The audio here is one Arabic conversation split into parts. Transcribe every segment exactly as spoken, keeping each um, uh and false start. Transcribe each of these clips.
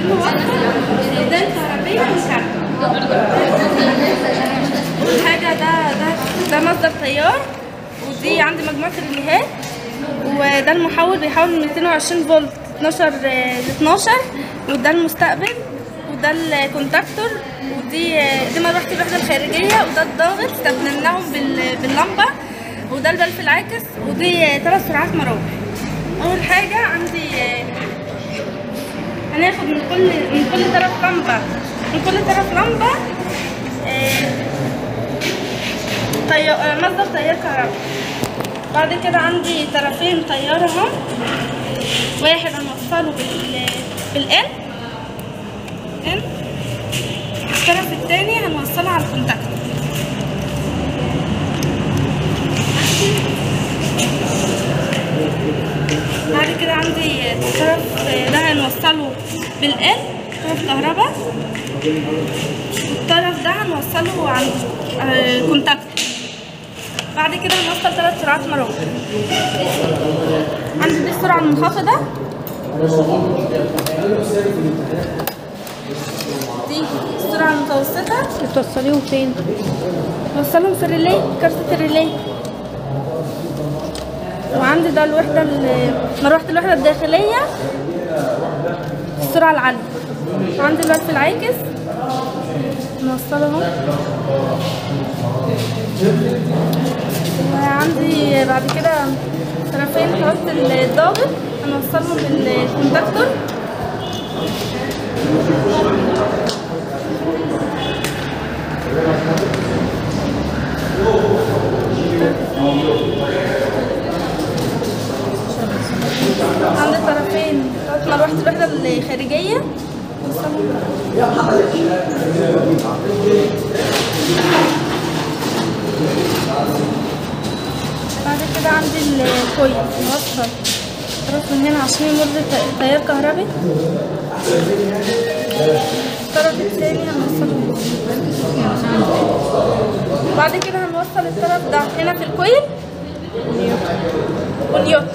ده الكهربية والكهرباء. حاجة ده ده ده مصدر تيار، ودي عندي مجموعة ريليهات، وده المحول بيحول من مئتين وعشرين فولت اتناشر ل اتناشر، وده المستقبل، وده الكونتاكتور، ودي دي مروحة الوحدة الخارجية، وده الضاغط استبدلناهم باللمبة، وده البلف العاكس، ودي ثلاث سرعات مراوح. أول حاجة عندي هناخد من كل من كل طرف لمبة من كل طرف لمبة طيار مصدر تيار كهرباء. بعد كده عندي طرفين تيار اهو، واحد هنوصله بال بالان ان، الطرف التاني هنوصله على الكونتاكتور. بعد كده عندي الطرف ده هنوصله بالان طرف كهرباء، والطرف ده هنوصله عند الكونتاكتور. بعد كده هنوصل ثلاث سرعات مراوح. عندي دي السرعة المنخفضة، دي السرعة المتوسطة. بتوصليهم فين؟ بوصلهم في الريلي، كارتة الريلي. وعندي ده الوحدة مروحة الوحدة الداخلية السرعة العالية. وعندي البلف العاكس نوصله اهو. وعندي بعد كده طرفين خط الضاغط هنوصلهم بالكونتاكتور. عندي طرفين خط مروحة الوحدة الخارجية نوصلهم. بعد كده عندي الكويل نوصل طرف من هنا عشان يمر تيار كهربي، الطرف التاني هنوصله. بعد كده هنوصل الطرف ده هنا في الكويل والنيوتر.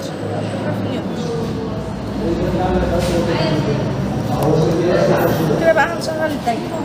كده بقى هنشغل الدايرة.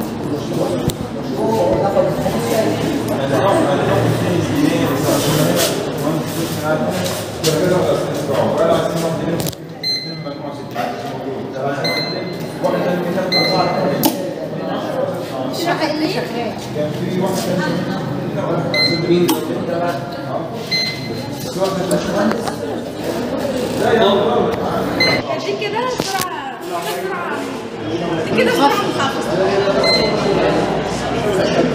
دي كده سرعة دي كده سرعة منخفضة.